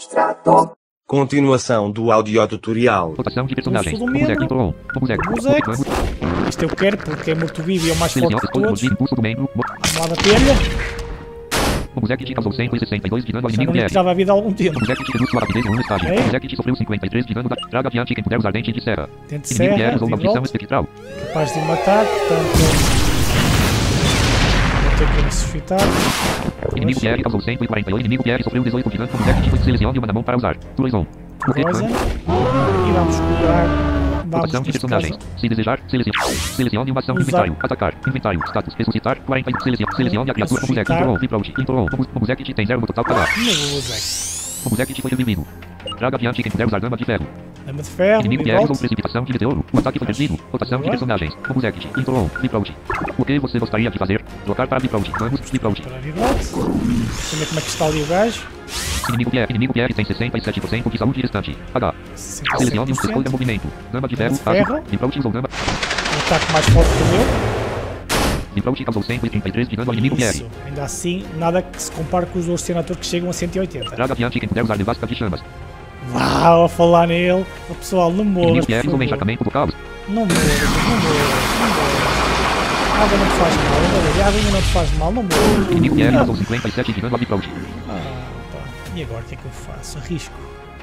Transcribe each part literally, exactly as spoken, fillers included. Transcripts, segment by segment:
Extrato. Continuação do audiotutorial. Rotação de personagens. Pulso do medo. Bobuzek, Intro-On. Bobuzek. Bobuzek. Bobuzek. Isto eu quero porque é morto vivo e é o mais forte Selecione de escolha todos. do impulso do membro. Bo- Vamos lá da telha. Bobuzek te causou cento e sessenta e dois de dano ao Já inimigo não lhe P R. tirava a vida há algum tempo. Bobuzek te reduz sua rapidez em uma estágio. Ok. Bobuzek te sofreu cinquenta e três de dano da... Traga adiante quem puder usar dente de serra. Tente Inimigo P R serra, usou uma vibrou, maldição espectral. capaz de matar, portanto... Vou ter que ressuscitar. Inimigo P R causou cento e quarenta e oito. Inimigo P R sofreu dezoito de dano. Bobuzek te selecione uma na mão para usar. Turizon. Rosa. E vamos curar. Vamos Rotação de neste personagens. caso, Se desejar, selecione. Selecione uma ação. Usar. Inventário. Atacar. Inventário. Status. Ressuscitar. quarenta. Selecione, selecione a criatura. Bobuzek. Ressuscitar. Intro-On. Viprouche. Intro-On. Bobuzek te tem zero no total pagar. meu Bobuzek. Bobuzek te foi revivido. Traga adiante quem puder usar dama de ferro. Dama de ferro, Inimigo e P R usou volta. precipitação de meteoro. O ataque foi perdido. Rotação de Boa. personagens. Bobuzek. Intro-On. Viprouche. O que você gostaria de fazer? Trocar para Viprouche. Vamos. Viprouche. Para vivote. Ver como é que está ali o gajo. Inimigo P R. Inimigo P R tem sessenta e sete por cento de saúde restante. H. Selecione um escolha sessenta por cento. movimento. Dama de ferro. de ferro. Fácil. Viprouche usou dama. Um ataque mais forte que o meu. Viprouche causou cento e trinta e três de dano ao inimigo P R. Isso. Ainda assim, nada que se compare com os outros senadores que chegam a cento e oitenta. Traga adiante quem puder usar devasta de chamas. Uau, a falar nele. O pessoal, não morras, Inimigo P por R usou favor. encharcamento do caos. Não morras, não morras, não morras. A água não te faz mal, a água não te faz mal, não morras. Inimigo P R Ah, causou cinquenta e sete de dano a Viprouche. ah, pá. E agora o que é que eu faço? Arrisco.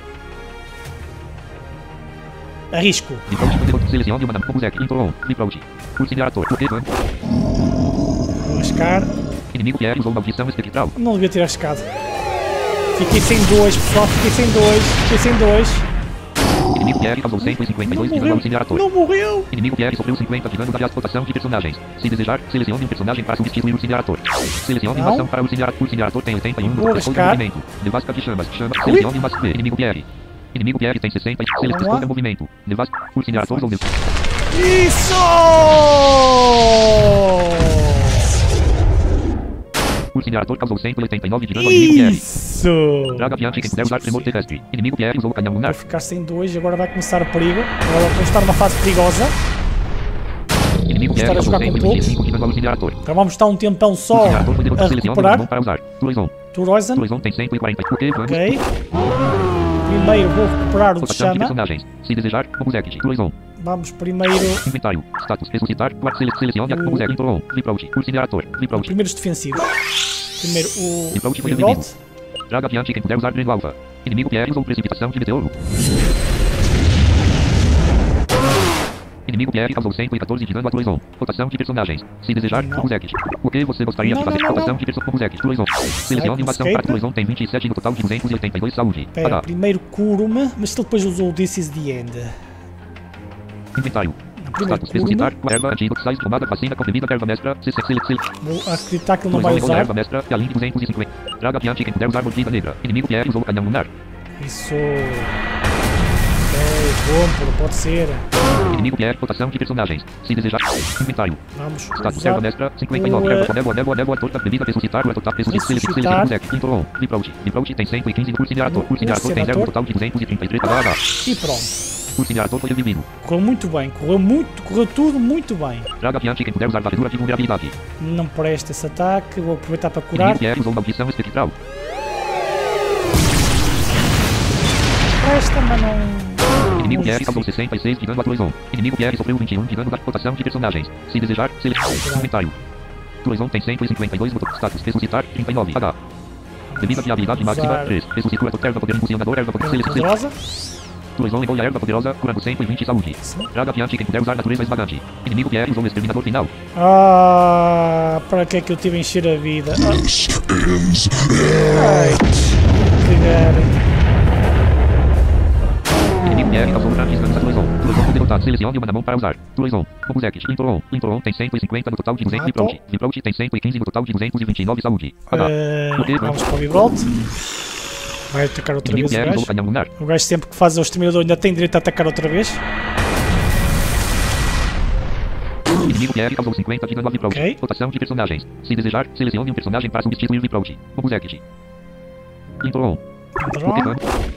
Arrisco. Viprouche foi selecione uma na Bobuzek. Intro-On. Viprouche. Incinerador. O que vamos? Vou arriscar. Inimigo P R usou maldição espectral. Não devia ter arriscado. Fiquei sem dois, pessoal. Fiquei sem dois. Fiquei sem dois. Inimigo P R causou cento e cinquenta e Não dois de dano ao morreu. incinerador. Não morreu. Inimigo P R sofreu cinquenta de dano da rotação de personagens. Se desejar, selecione um personagem para substituir o incinerador. Selecione uma Não. ação para o incinerador. O incinerador tem oitenta e um Vou no escolha arriscar. movimento. Devasta de chamas. Chama. Selecione uma C. Inimigo P R. Inimigo P R tem sessenta. Selecione Vamos lá. escolha movimento. Devasta. O incinerador usou mesmo. Isso! O incinerador causou cento e oitenta e nove de dano ao inimigo P R. Isso! Traga adiante quem puder usar tremor terrestre. Inimigo P R usou o canhão lunar. Vou ficar sem dois, agora vai começar o perigo. Agora vamos estar numa fase perigosa. Inimigo P Estar R a jogar causou com cento e vinte e cinco de dano ao incinerador. Agora vamos estar um tempão O só incinerador foi derrotado. a Selecione uma mão recuperar. para usar. Turizon. Turoisen. Turizon tem cento e quarenta. O que vamos? Ok. Primeiro vou recuperar o de Rotação de chama. personagens. Se desejar, Bobuzek. Turizon. Vamos primeiro. Inventário. Status. Ressuscitar. Quatro. Sele selecione a O- Bobuzek. Intro-On. Viprouche. O incinerador. Viprouche. Primeiro os defensivos. Primeiro o. Viprouche foi Revolt. revivido. Traga adiante quem puder usar dreno alfa. Inimigo P R usou precipitação de meteoro. Inimigo P R causou cento e quatorze de dano a Turizon. Rotação de personagens. Se desejar, Não. Bobuzek. O que você gostaria Não, de fazer? não, não, Rotação não. de personagens. Bobuzek. Turizon. Selecione uma ação escape. para Turizon tem vinte e sete no total de duzentos e oitenta e dois saúde. Pera, H. primeiro curo-me, mas ele depois usou o This is the End. Inventário. Não, primeiro Status. Ressuscitar. curo-me. Erva antigo. Sais tomada vacina comprimida. Erva mestra. C C. Select. Select. Vou acreditar que ele não Turizon vai levou da usar. erva mestra. E além de duzentos e cinquenta. Traga adiante quem puder usar mordida negra. Inimigo P R usou o canhão lunar. Isso. Ok, bom, pode ser. Inimigo P R, rotação de personagens. Se desejar, inventário. Vamos Status usar erva mestra, cinquenta e nove. o, Erva eh, com névoa, névoa, névoa, torta, bebida, ressuscitar, o total, ressuscitar, selecione, Ressuscitar. Bobuzek, Intro-On, Viprouche. Viprouche tem cento e quinze no incinerador. O incinerador tem zero no total de duzentos e trinta e três. H H. E pronto. O incinerador foi revivido. Correu muito bem, correu muito, correu tudo muito bem. Traga adiante quem puder usar varredura de vulnerabilidade. Não presta esse ataque, vou aproveitar para curar. Inimigo P R usou maldição espectral. Presta, mas não. Inimigo não P R causou justifica. sessenta e seis de dano a Turizon. Inimigo P R sofreu vinte e um de dano da rotação de personagens. Se desejar, selecione, inventário. Turizon tem cento e cinquenta e dois no status. Ressuscitar, trinta e nove. H. Bebida de habilidade máxima, Usar três. Ressuscitou a erva poder impulsionador, erva poder selecione. Poderosa. Turizon levou a erva poderosa, curando cento e vinte saúde. Traga adiante quem puder usar natureza esmagante. Inimigo P R usou o exterminador final. Ah, para que é que eu tive a encher a vida? Ah. Ai, cagar. Inimigo P R causou grandes danos a Turizon. Turizon foi derrotado. Selecione uma na mão para usar. Turizon. Bobuzek. Intro-On. Intro-On tem cento e cinquenta no total de duzentos. Matou. Viprouche. Viprouche tem cento e quinze no total de duzentos e vinte e nove saúde. H. Ah, Ok, vamos para o Vibrolt. Vai atacar outra Inimigo vez P o R usou o gajo. canhão lunar. O gajo sempre que faz o exterminador ainda tem direito a atacar outra vez. Inimigo P R causou cinquenta de dano a Viprouche. Ok. Rotação de personagens. Se desejar, selecione um personagem para substituir Viprouche. Bobuzek. Intro-On. Drone. Pokémon.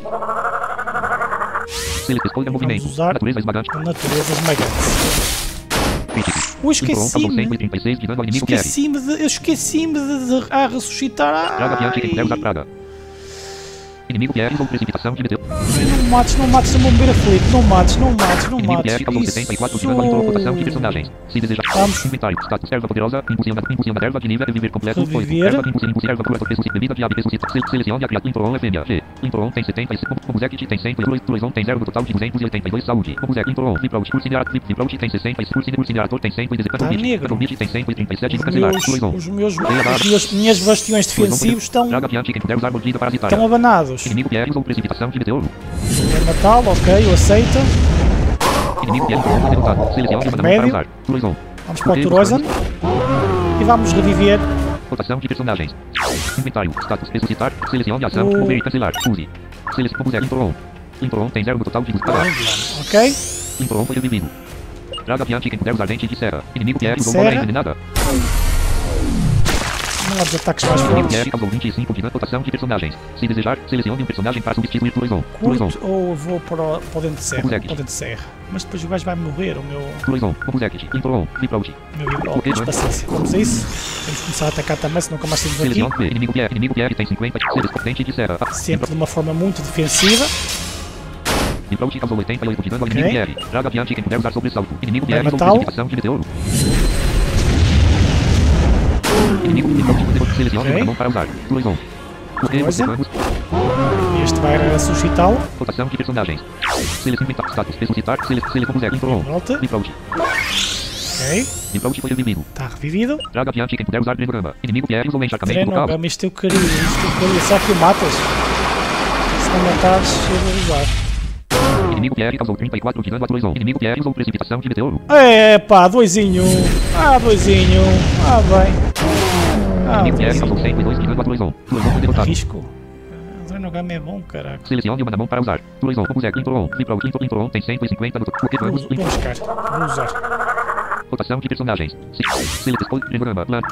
Select escolha movimento. usar- Natureza esmagante. Natureza esmagante. Crítico. Eu Intro-On causou esqueci-me. cento e trinta e seis de dano ao inimigo P R. Esqueci-me de. Eu esqueci-me de, de, ah, ressuscitar. Traga adiante quem puder Ai. usar praga. Inimigo P R ou precipitação de meteu. Ai, não mates, não mates, não bombeiro aflito. Não mates, não mates, não Inimigo P mates. R causou setenta e quatro de dano à rotação de personagens. Se desejar. Vamos. Inventário. Status. Erva poderosa. Impulsiona. Impulsiona erva de nível. Reviver completo. oito. Reviver. Erva. Impulsiona. Impulsiona erva. Cura. Ressuscita. Bebida de ave. Ressuscita. Se- Selecione a criatura. Intron é fêmea. G. Intron tem setenta e cinco. Obuzek tem cem. Turizon tem zero no total de duzentos e oitenta e dois. Saúde. Obuzek. Intron. Viprout. Ursineator. Viprout tem sessenta e cinco. Ursineator tem cem. Tá negro. Atomite tem cento e trinta e sete. Os Cancelar. meus, Turizon. os meus, os meus, minhas bastiões defensivos estão, Traga adiante quem puder usar mordida parasitária. estão abanados. Inimigo P R usou precipitação de meteoro. É Natal, ok, eu aceito. Inimigo P R usou derrotado. Selecione uma mão para usar. Turizon. Vamos para o Turosan. E vamos reviver. Rotação de personagens. Inventário. Status. Ressuscitar. Selecione a ação. O- Mover e cancelar. Use. Selecione Obuzek. Intron. Intron tem zero no total de buscar. Ok? Intron foi revivido. Traga adiante quem puder usar dente de serra. Inimigo P R usou Serra. bola envenenada. Não há dos ataques mais Inimigo P fortes. R causou vinte e cinco de dano. Rotação de personagens. Se desejar, selecione um personagem para substituir Turizon. Turizon. Curto ou vou para o, para o dentro de serra? Obuzek. Para o dentro de serra. Mas depois o gajo vai morrer, o meu, Turizon. Obuzek. Intron. Viprout. meu vibro. Ok, Tens mano. paciência. Vamos a isso. Vamos começar a atacar também, se nunca mais temos aqui. Selecione B. Inimigo P R. Inimigo P R tem cinquenta. Dente de serra. Sempre de uma forma muito defensiva. Viprout causou oitenta e oito de dano ao Ok. inimigo P R. Traga adiante quem puder usar sobressalto. Inimigo P R Vai usou matá-lo. precipitação de meteoro. Inimigo Viprout poderoso. Selecione Ok. uma mão para usar. Turizon. Ok, Coisa. vamos. Este vai ressuscitá-lo. Rotação de personagens. Selecione status. Ressuscitar. Selecione Obuzek. Intron. Volta. Viprout. Ok. Viprout foi revivido. Está revivido. Traga adiante quem puder usar Drenograma. Inimigo P R usou encharcamento do caos. Drenogama, isto eu queria. Isto eu queria. Será que o matas? Se não matares, eu vou usar. Inimigo P R causou trinta e quatro de dano a Turizon. Inimigo P R usou precipitação de meteoro. É pá, doisinho. Ah, doisinho. Ah, bem. Ah, Inimigo P R causou doisinho. cento e dois de dano a Turizon. Turizon foi derrotado. Risco. O Drenogama é bom, caraca. Selecione uma na mão para usar. Turizon. Obuzek. Intron. Viprout. Intron. Intron tem cento e cinquenta no total. Vou, Vamos. vou buscar. Vou usar. Rotação de personagens. Selecione Drenograma. Plan.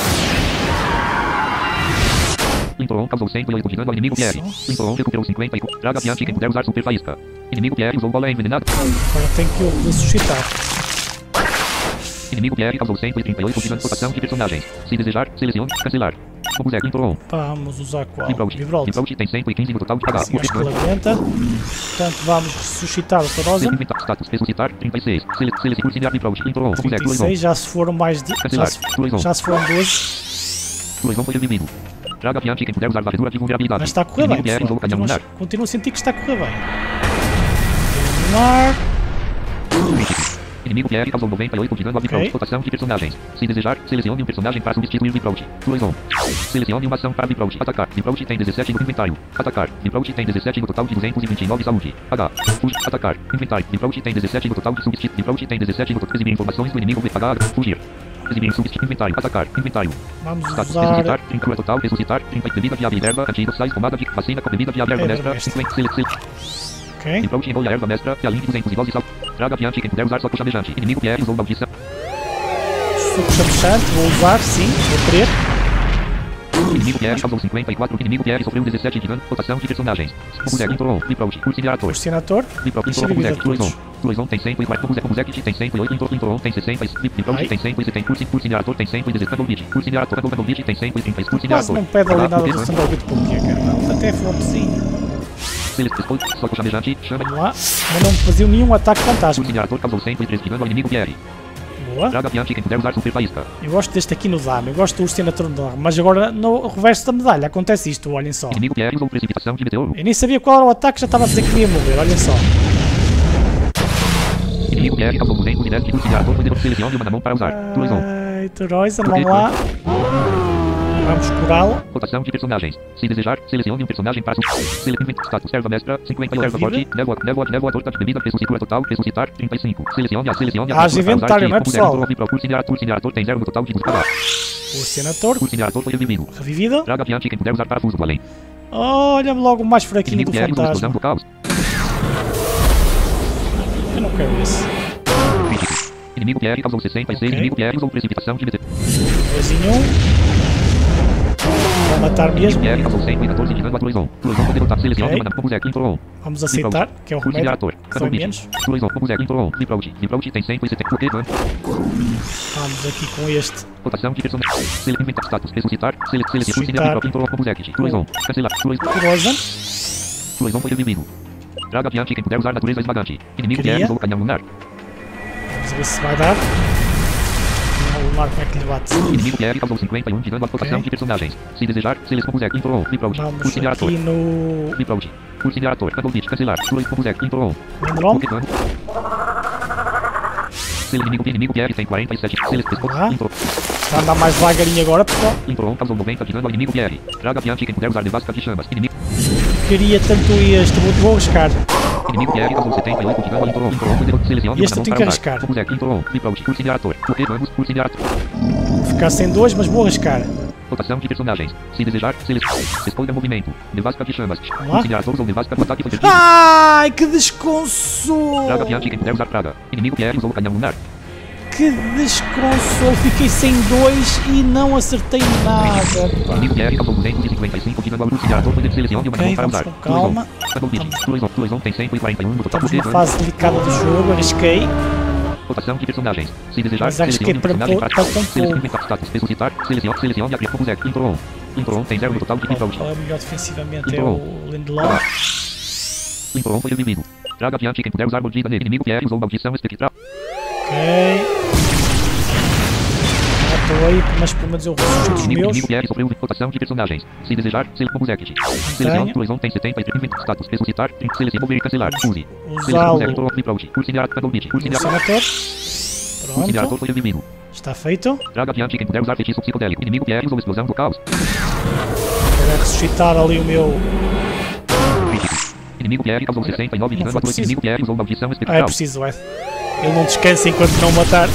Intron causou cento e oito de dano ao inimigo P R. Intron recuperou cinquenta e quatro. Traga adiante quem puder usar super faísca. Inimigo P R usou bola envenenada. Agora tenho que eu ressuscitar. Inimigo P R causou cento e trinta e oito de dano. Rotação de personagens. Se desejar, selecione cancelar. Obuzek. Intron. Vamos usar qual? Viprout. Vibralt. Viprout tem cento e quinze no total de H. Sim, acho que ele aguenta. Portanto, vamos ressuscitar o Turosan. Inventar. Status. Ressuscitar. trinta e seis. Sele- Selecione Ursinear Viprout. Intron. Obuzek. trinta e Turizon. seis, já se foram mais de. Já Cancelar. se, Turizon. já se foram doze. Turizon foi revivido. Traga adiante quem puder usar varredura de vulnerabilidade. Mas está a correr bem. Inimigo P R usou pessoal. canhão lunar. Continuo, continuo a sentir que está a correr bem. Lunar. Inimigo P R causou noventa e oito de dano a Viprout. Ok. Rotação de personagens. Se desejar, selecione um personagem para substituir Viprout. Turizon. Selecione uma ação para Viprout. Atacar. Viprout tem dezessete no inventário. Atacar. Viprout tem dezessete no total de duzentos e vinte e nove saúde. H. Fugir. Atacar. Inventário. Viprout tem dezessete no total de substituir. Viprout tem dezessete no total. Exibir informações do inimigo. H. Fugir. Exibir substituir. Inventário. Atacar. Inventário. Vamos Status. usar. Ressuscitar. trinta cura total. Ressuscitar. trinta bebida de ave e erva. Antigo. Sais. Pomada de vacina com bebida de ave e erva Erva mestra. mestra. cinquenta. Sele- sele- Ok. Viprout envolve a erva mestra. E além de duzentos e doze sal. Traga adiante quem puder usar soco chamejante. Inimigo P R usou maldição. Suco chamuchante. Vou usar, sim. Vou querer. Inimigo P R causou cinquenta e quatro. Inimigo P R sofreu dezessete de dano. Rotação de personagens. Obuzek. Intron. Viprout. Ursineator. O senator. Viprout. Deixa Intron. eu ver Obuzek. a todos. Turizon. Turizon tem cento e quatro. Obuzek. Obuzek tem cento e oito. Intron. Intron tem sessenta. Viprout Ai. tem cento e setenta. Ursi- Ursineator tem cento e dezessete. Double Ursineator. Double tem cento e trinta. Quase Ursineator. não pede ali H. nada Ok, do mano. Sandalbit por quê, cara? Não, até fortezinho. Selecione. Soco chamejante. Chama. Vamos lá. Mas não me fazia nenhum ataque fantasma. Ursineator causou cento e três de dano ao inimigo P R. Boa. Traga adiante quem puder usar super faísca. Eu gosto deste aqui no dano. Eu gosto do senator no dano. Mas agora no reverso da medalha acontece isto, olhem só. Inimigo P R usou precipitação de meteoro. Eu nem sabia qual era o ataque, já estava a dizer que me ia morrer, olhem só. Inimigo P R causou duzentos e dez de Ursineator. Foi derrotado. Selecione uma na mão para usar. Turizon. Ai, Turosan, vamos lá. Vamos curá-lo. Rotação de personagens. Se desejar, selecione um personagem para selecione status erva mestra, cinquenta erva Vida. forte, névoa, névoa, névoa torta de bebida, ressuscitar total, ressuscitar, trinta e cinco. Selecione a, selecione a. Ah, de inventário, não é, pessoal? Ursineator tem zero no total de buscar. O senator, Ursineator foi revivido. revivido. Traga adiante quem puder usar parafuso do além. Olha-me logo o mais fraquinho Inimigo do P R usou fantasma. explosão do caos. Eu não quero isso. Crítico. Inimigo P R causou sessenta e seis. Ok. Inimigo P R usou precipitação de meteoro. Dois em um. Vai matar mesmo. P R causou cento e quatorze de dano a Turizon. Turizon foi derrotado. Selecione Ok. uma na Obuzek. Intron. Vamos aceitar, que é o remédio. Ursineator. Que dói menos. Turizon. Obuzek. Intron. Viprout. Viprout tem cento e setenta. Ok, dano. Vamos aqui com este. Rotação de personagem. Selecione status. Ressuscitar. Sele- Selecione Ressuscitar. Intron. Obuzek. Turizon. Cancelar. Turizon. Turosan. Tuas foi revivido. Traga adiante quem puder usar natureza esmagante. Inimigo Queria. que é usou o canhão lunar. Vamos ver se vai dar. O lunar como é que lhe bate? Inimigo que é causou cinquenta e um de dano à rotação Ok. de personagens. Se desejar, selecione Buzek, intro on, Reproach. Vamos Cursinhar ator. aqui no Reproach. Cursinhar ator. Double Beat, cancelar. Tuas Buzek, intro on. Vendrom. Pokémon. Sele inimigo, inimigo Pierre tem quarenta e sete. Sele Ah. intro. Está a andar mais devagarinho agora, pessoal. Intro on causou noventa de dano ao inimigo Pierre. Traga adiante quem puder usar devasca de chamas. Inimigo. Queria tanto este, vou, vou arriscar. Inimigo Pierre causou setenta e oito de dano ao intro on. Intro on. Selecione E este eu uma tenho mão que para arriscar. usar. Buzek, intro on. Reproach. Cursinhar ator. Pokémon. Cursinhar ator. Vou ficar sem dois, mas vou arriscar. Rotação de personagens. Se desejar, selecione. Escolha movimento. Devasca de chamas. lá. Cursinhar ator ou devasca do ataque foi perdido. Ai, que desconsolo! Traga adiante quem puder usar praga. Inimigo Pierre usou o canhão lunar. Que desconsolo! Fiquei sem dois e não acertei nada. Pá. Inimigo Pierre causou duzentos e cinquenta e cinco de dano ao Cursinhar ator. Foi selecione uma Ok, mão para vamos usar. com calma. Double Beat. Tuas Tuas tem cento e quarenta e um no total. Estamos numa Pokémon. fase delicada do jogo, arrisquei. Rotação de personagens. Se desejar, Mas acho que selecione é para personagem pou- para para tão selecione pouco. inventar status. Ressuscitar. Selecione, selecione a criatura Buzek. Intro on. Intro on tem zero no total de Reproach. Qual é o melhor defensivamente? É Intro. o Lindelof. Intro on foi revivido. Traga adiante quem puder usar mordida nele. Inimigo Pierre usou maldição espectral. Ok. Já estou aí, mas pelo menos eu ressuscito os Inimigo, meus. inimigo Pierre sofreu rotação de personagens. Se desejar, selecione Buzek. Selecione, Tuas tem setenta e três inventar status. Ressuscitar. Selecione mover e cancelar. Use. Selecione Usá-lo Buzek. Intro on. Reproach. Cursinhar double beat. no Cursinhar senator. Cursinhar Pronto. foi revivido. Está feito. Traga adiante quem puder usar feitiço psicodélico. Inimigo Pierre usou explosão do caos. Vou ressuscitar ali o meu. Crítico. Inimigo Pierre causou sessenta e nove de Não dano foi à torre. preciso. Inimigo Pierre usou maldição Ah, é espectral. preciso, é. Ele não descansa enquanto não matar.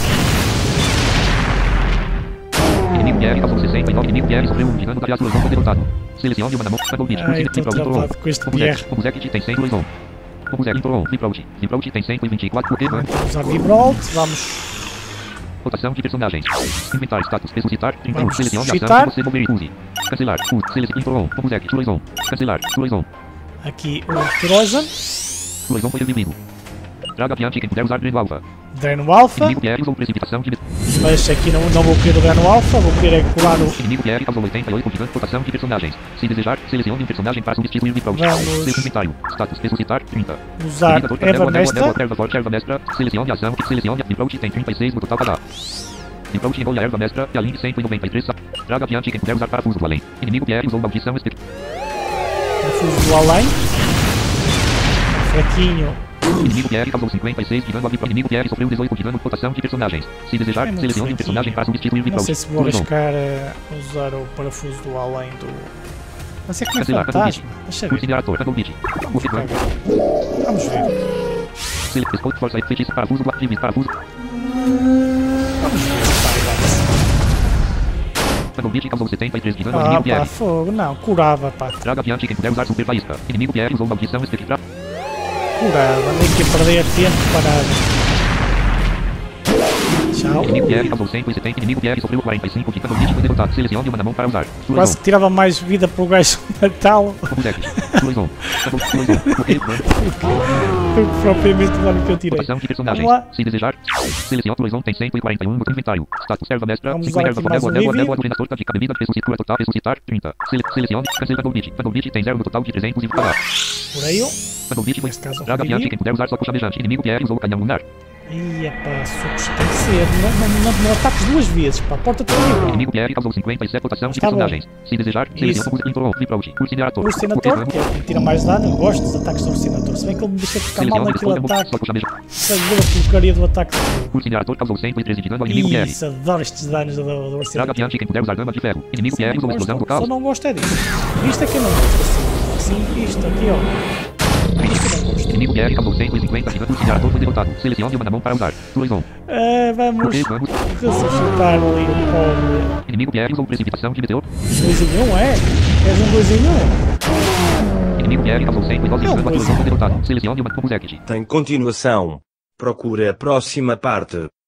Inimigo Pierre causou sessenta e nove. Inimigo Pierre sofreu um de dano da criatura. Foi derrotado. Selecione uma na mão. Double beat. Ai, estou travado com este Pierre. O Buzek tem cem e dois on. O Buzek intro on. Reproach. Reproach tem cento e vinte e quatro. Pokémon. Vamos usar Vibrolt. Vamos. Rotação de personagens. Inventar status. Ressuscitar. trinta e um. Vamos Selecione a ressuscitar. ação que você mover e use. Cancelar. Use. Selecione intro on. O Buzek. dois on. Cancelar. dois on. Aqui o Trojan. dois on foi revivido. Traga adiante quem puder usar dreno alfa. Dreno Alpha. Inimigo Pierre usou precipitação de... Mas aqui não, não vou querer o Dreno Alpha. Vou querer é curar o. Inimigo Pierre causou oitenta e oito de dano. Rotação de personagens. Se desejar, selecione um personagem para substituir o Reproach. Vamos. Seu inventário. Status. Ressuscitar. trinta. Usar Inimigo ator, Erva névoa, névoa, névoa, Mestra. erva forte, erva mestra. Selecione a ação que selecione a Reproach tem trinta e seis no total para dar. Reproach envolve a erva mestra e a link cento e noventa e três. Traga adiante quem puder usar parafuso do além. Inimigo Pierre usou maldição espectral. Parafuso do além. Fraquinho. Inimigo Pierre causou cinquenta e seis de dano ao Reproach. Inimigo Pierre sofreu dezoito de dano. Rotação de personagens. Se desejar, É muito selecione um fraquinho. personagem para substituir o Não Reproach. sei se vou Dois on. arriscar a usar o parafuso do além do. Não sei como é Cancelar. Double fantasma. beat. Deixa ver. Cursinhar ator. Double beat. Vamos Pokémon. cagar. Vamos ver. Select Scope Força e feitiço parafuso do ativo. Parafuso. Vamos ver se vai Double beat causou setenta e três de dano ao dar. Ah, inimigo pá, Pierre. fogo. Não, curava, pá. Traga adiante quem puder usar super faísca. Inimigo Pierre usou maldição espectral. Curava. Andei aqui a perder tempo parado. Tchau. Inimigo Pierre causou cento e setenta. Inimigo Pierre sofreu quarenta e cinco de dano. Foi derrotado. Selecione uma na mão para usar. Dois Quase on. que tirava mais vida para o gajo matá-lo Buzek. dois on. dois on. Pokémon. do que propriamente o dano que eu tirei. Rotação de personagens. Vamos lá. Se desejar, selecione dois on. Tem cento e quarenta e um no inventário. Status erva mestra. Vamos cinco usar erva aqui mais névoa, um névoa, Vivi. névoa, ordenador de cada vida. Ressuscitar total. Ressuscitar. trinta. Sele selecione. Cancela Double beat. Double beat tem zero no total de trezentos e vinte. Curei-o. Double beat foi. Neste caso, Traga Vivi. adiante quem puder usar soco chamejante. Inimigo Pierre usou o canhão lunar. Ih, pá, socos tem que ser. Não, não, não, não ataques duas vezes, pá. Porta toda igual. Inimigo Pierre causou cinquenta e sete. Rotação de Está bom. personagens. Se desejar, Isso. selecione o intro on. Reproach. Cursinhar ator. O Urcinator, que é o que tira mais dano, eu gosto dos ataques do Urcinator. Se bem que ele me deixa ficar mal Selecione naquele escolha ataque. soco chamejante. Sabor a porcaria do ataque. Cursinhar ator causou cento e treze de dano ao inimigo Pierre. Isso, adoro estes danos do, do Traga Urcinator. adiante quem puder usar dama de ferro. Inimigo Pierre usou explosão do Só caos. não gosto é disto. Isto é que eu não gosto assim. Sim, isto aqui, ó. Isto eu não gosto. Inimigo Pierre causou cento e cinquenta de dano. Cursinhar ator foi derrotado. Selecione uma na mão para usar. dois on. Ah, vamos Ok, vamos. ressuscitar ali o pobre. Inimigo Pierre usou precipitação de meteor. dois em um, é? És um dois em um? Inimigo Pierre causou cento e doze de dano. A explosão foi derrotado. Selecione uma como Buzek. Tem continuação. Procura a próxima parte.